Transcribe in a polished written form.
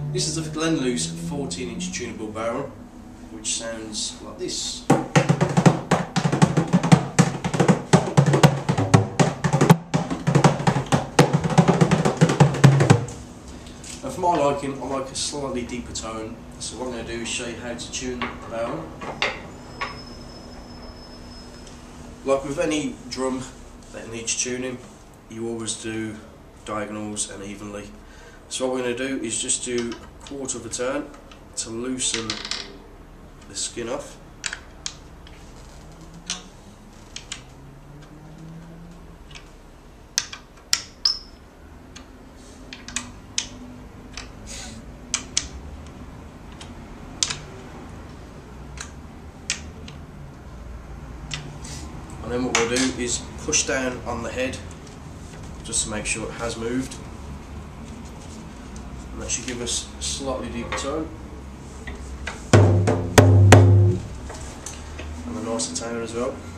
This is a Glenluce 14-inch tunable barrel, which sounds like this. And for my liking, I like a slightly deeper tone, so what I'm going to do is show you how to tune the barrel. Like with any drum that needs tuning, you always do diagonals and evenly. So what we're going to do is just do a quarter of a turn to loosen the skin off. And then what we'll do is push down on the head just to make sure it has moved. And that should give us a slightly deeper tone. And a nicer tone as well.